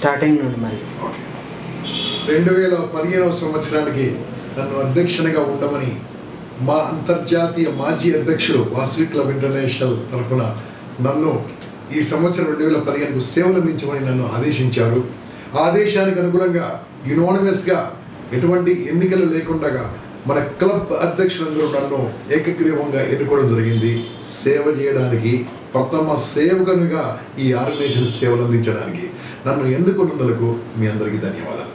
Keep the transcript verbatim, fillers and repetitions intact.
Starting నుండి మరి రెండు వేల పదిహేనవ సంవత్సరానికి నన్ను అధ్యక్షునిగా ఉండమని మా అంతర్జాతీయ మాజీ అధ్యక్షుడు వాసవి క్లబ్ ఇంటర్నేషనల్ తరఫున నన్ను ఈ సంవత్సరం రెండు వేల పదిహేనుకు సేవలు అందించమని నన్ను ఆదేశించారు. ఆదేశానికి అనుగుణంగా యునానిమస్గా ఎటువంటి ఎన్నికలు లేకుండా మన క్లబ్ అధ్యక్షులందరూ నన్ను ఏకగ్రీవంగా ఎన్నుకోవడం జరిగింది. సేవ చేయడానికి ప్రథమ సేవకునిగా ఈ ఆర్గనైజేషన్ సేవలు అందించడానికి నన్ను ఎన్నుకున్నందుకు మీ అందరికీ ధన్యవాదాలు.